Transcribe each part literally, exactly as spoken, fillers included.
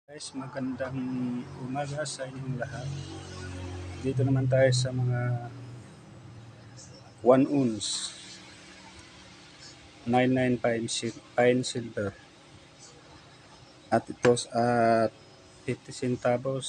Guys, magandang umaga sa inyong lahat. Dito naman tayo sa mga one ounce nine ninety-five sil- fine silver. At ito at fifty centavos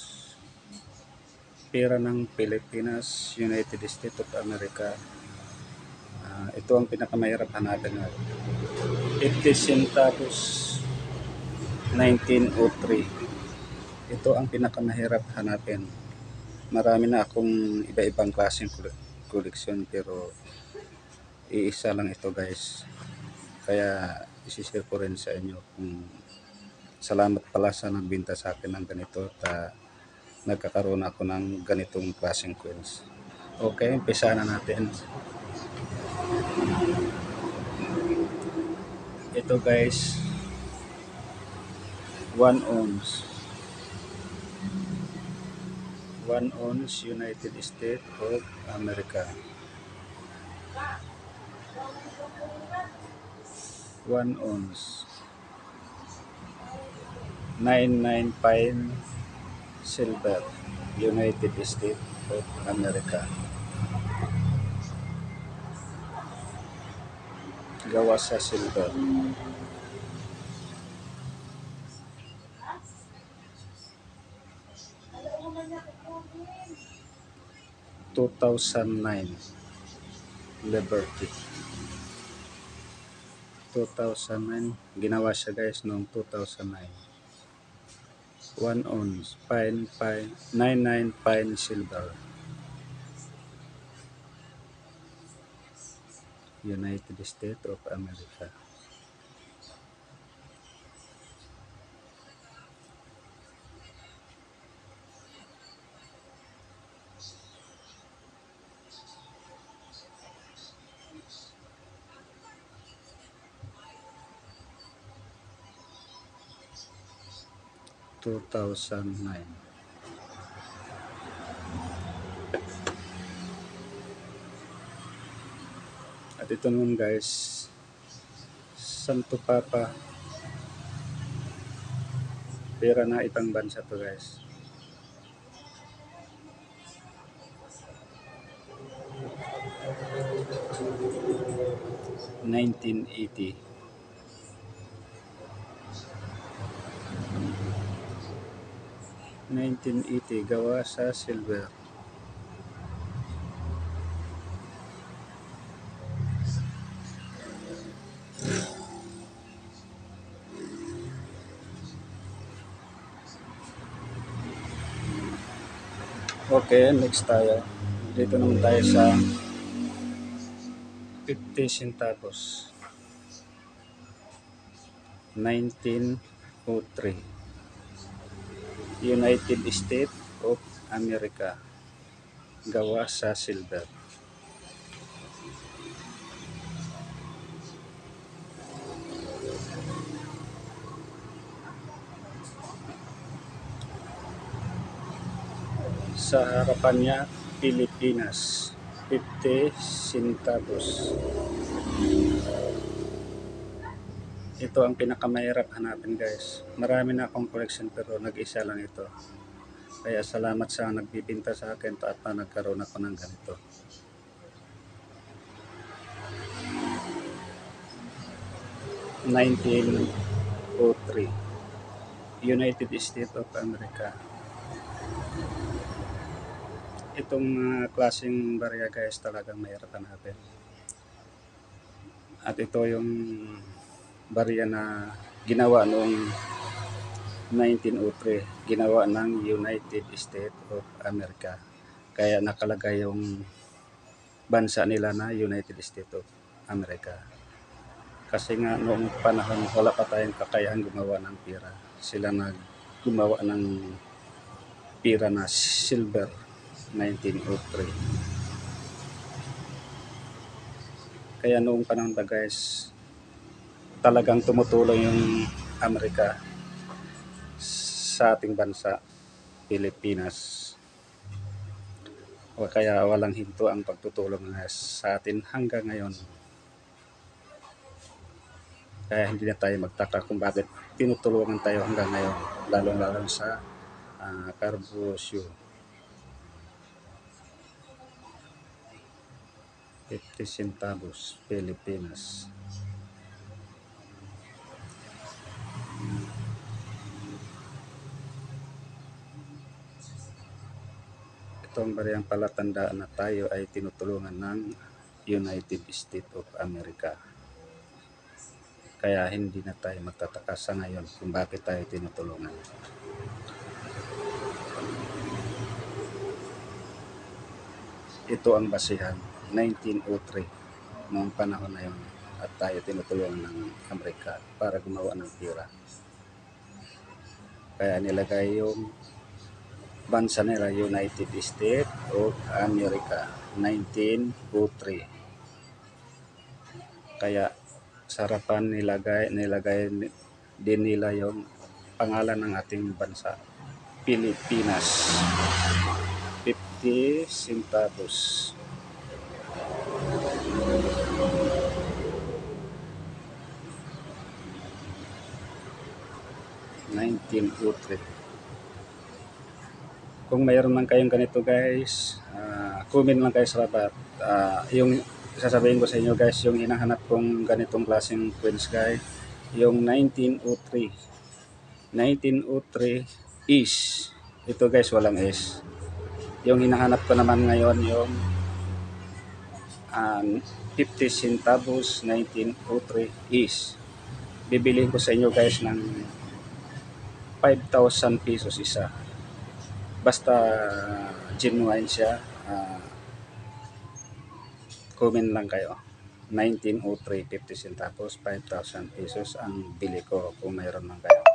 pera ng Pilipinas, United States of America. Ah, ito ang pinakamahirap hanapin ngayon. fifty centavos nineteen oh three. Ito ang pinakamahirap hanapin. Marami na akong iba-ibang klaseng koleksyon pero iisa lang ito guys. Kaya isishare ko rin sa inyo kung salamat pala sa nagbinta sa akin ng ganito at uh, nagkakaroon ako ng ganitong klaseng coins. Okay, umpisa na natin. Ito guys, one ounce. one ounce United States of America. one ounce. nine ninety-five silver, United States of America. Gawa sa silver. two thousand nine Liberty. two thousand nine ginawa siya guys noong two thousand nine. one ounce fine fine nine ninety-five silver, United States of America. two thousand nine. At ito naman guys, Santo Papa, pera na ibang bansa to guys. nineteen eighty. nineteen eighty gawa sa silver. Okay, next tayo. Dito naman tayo sa fifty centavos. nineteen oh three. United States of America. Gawa sa silver. Sa harapan niya, Pilipinas. fifty centavos. Ito ang pinakamahirap hanapin guys. Marami na akong collection pero nag-isa lang ito. Kaya salamat sa nagbibinta sa akin at na nagkaroon ako ng ganito. nineteen oh three. United States of America. Itong uh, klaseng barya guys talagang mahirap hanapin. At ito yung barya na ginawa noong nineteen oh three, ginawa ng United States of America. Kaya nakalagay yung bansa nila na United States of America. Kasi nga noong panahon wala pa tayong kakayahan gumawa ng pera. Sila na gumawa ng pera na silver nineteen oh three. Kaya noong panahon ba guys, talagang tumutulong yung Amerika sa ating bansa, Pilipinas. O kaya walang hinto ang pagtutulong sa atin hanggang ngayon. Kaya hindi na tayo magtaka kung bakit tinutulungan tayo hanggang ngayon, lalong-lalo sa ah, Carbosio. fifty centavos, Pilipinas. Ito ang bariyang palatandaan na tayo ay tinutulungan ng United States of America. Kaya hindi na tayo magtataka sa ngayon kung bakit tayo tinutulungan. Ito ang basihan, nineteen oh three, noong panahon na yun, at tayo tinutulungan ng Amerika para gumawa ng pira. Kaya nilagay yung bansa nila United States of America, nineteen oh three. Kaya sarapan nilagay, nilagay din nila yung pangalan ng ating bansa, Pilipinas. fifty centavos. nineteen oh three. Kung mayroon man kayong ganito guys, uh, comment lang kayo sa baba. Uh, yung sasabihin ko sa inyo guys, yung hinahanap kong ganitong klaseng coins guys, yung nineteen oh three. nineteen oh three is, ito guys walang S. Yung hinahanap ko naman ngayon yung um, fifty centavos, nineteen oh three is. Bibiliin ko sa inyo guys ng five thousand pesos isa. Basta genuine siya, uh, comment lang kayo. nineteen oh three, fifty centavos, five thousand pesos ang bili ko kung mayroon man kayo.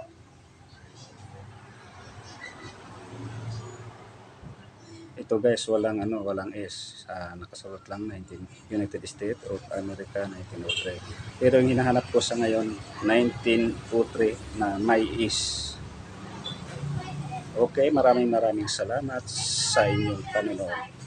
Ito guys, walang ano, walang S. Uh, nakasulat lang nineteen, United States of America, nineteen oh three. Pero yung hinahanap ko sa ngayon, nineteen oh three na may is. Okay, maraming maraming salamat sa inyong panonood.